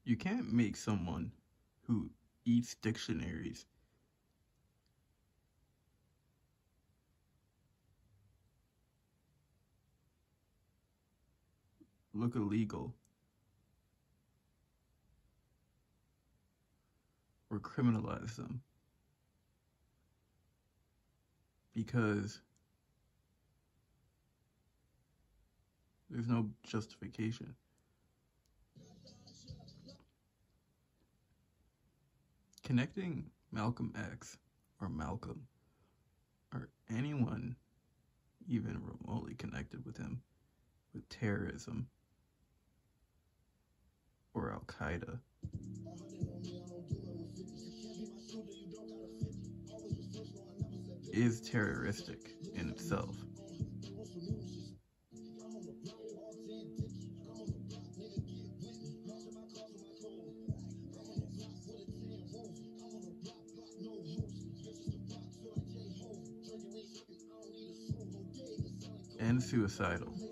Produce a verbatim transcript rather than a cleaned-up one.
You can't make someone who eats dictionaries look illegal or criminalize them because there's no justification. Connecting Malcolm X or Malcolm or anyone even remotely connected with him with terrorism or Al-Qaeda is terroristic in itself. And suicidal.